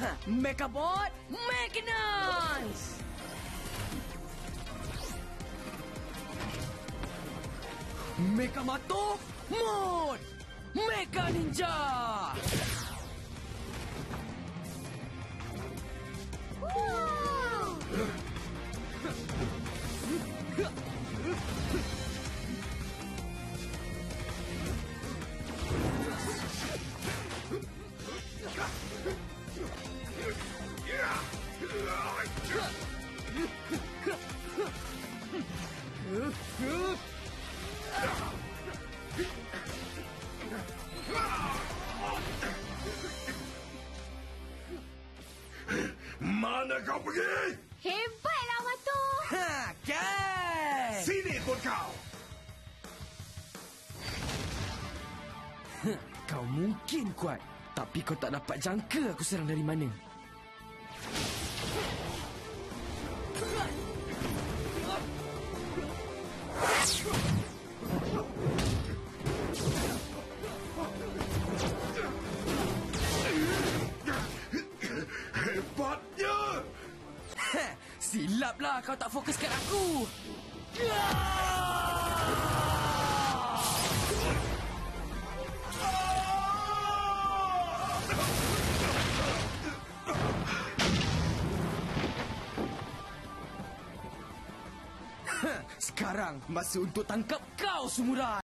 Mechabot Mechanize! Mechamato Mode! Mecha Ninja! Mana kau pergi? Hebatlah, Mato! Kan? Sini pun kau! Kau mungkin kuat, tapi kau tak dapat jangka aku serang dari mana. Hebatnya! Silaplah kau tak fokus kat aku. Sekarang masa untuk tangkap kau, Samurai.